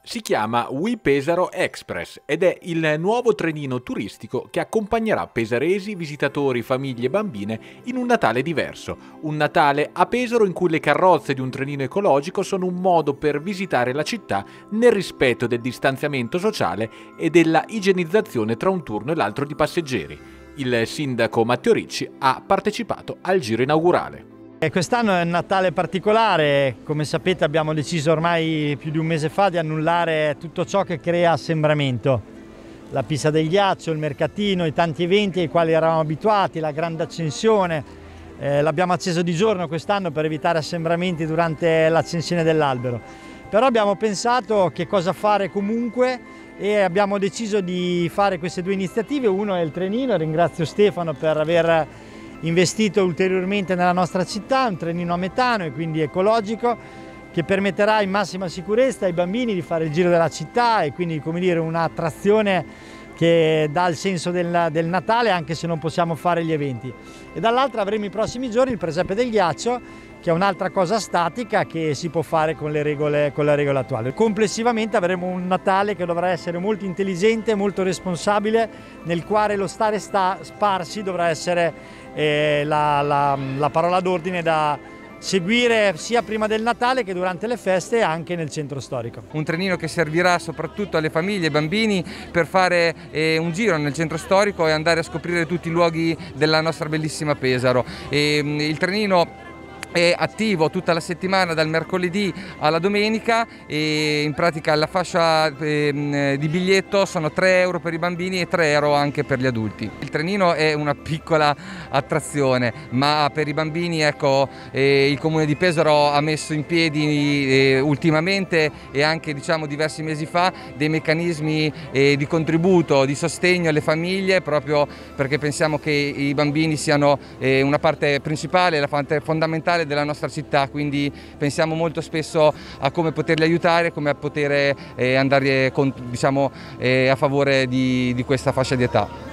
Si chiama We Pesaro Express ed è il nuovo trenino turistico che accompagnerà pesaresi, visitatori, famiglie e bambine in un Natale diverso. Un Natale a Pesaro in cui le carrozze di un trenino ecologico sono un modo per visitare la città nel rispetto del distanziamento sociale e della igienizzazione tra un turno e l'altro di passeggeri. Il sindaco Matteo Ricci ha partecipato al giro inaugurale. Quest'anno è un Natale particolare, come sapete abbiamo deciso ormai più di un mese fa di annullare tutto ciò che crea assembramento. La pista del ghiaccio, il mercatino, i tanti eventi ai quali eravamo abituati, la grande accensione, l'abbiamo acceso di giorno quest'anno per evitare assembramenti durante l'accensione dell'albero. Però abbiamo pensato che cosa fare comunque e abbiamo deciso di fare queste due iniziative. Uno è il trenino, ringrazio Stefano per aver investito ulteriormente nella nostra città, un trenino a metano e quindi ecologico che permetterà in massima sicurezza ai bambini di fare il giro della città e quindi, come dire, un'attrazione che dà il senso del Natale anche se non possiamo fare gli eventi. E dall'altra avremo i prossimi giorni il presepe del ghiaccio, che è un'altra cosa statica che si può fare con le regole attuali. Complessivamente avremo un Natale che dovrà essere molto intelligente, molto responsabile, nel quale lo stare sparsi dovrà essere la parola d'ordine da seguire sia prima del Natale che durante le feste e anche nel centro storico. Un trenino che servirà soprattutto alle famiglie e ai bambini per fare un giro nel centro storico e andare a scoprire tutti i luoghi della nostra bellissima Pesaro. Il trenino è attivo tutta la settimana dal mercoledì alla domenica e in pratica la fascia di biglietto sono 3 euro per i bambini e 3 euro anche per gli adulti. Il trenino è una piccola attrazione, ma per i bambini, ecco, il Comune di Pesaro ha messo in piedi ultimamente e anche diversi mesi fa dei meccanismi di contributo, di sostegno alle famiglie, proprio perché pensiamo che i bambini siano una parte principale, la parte fondamentale della nostra città, quindi pensiamo molto spesso a come poterli aiutare, come a poter andare a favore di questa fascia di età.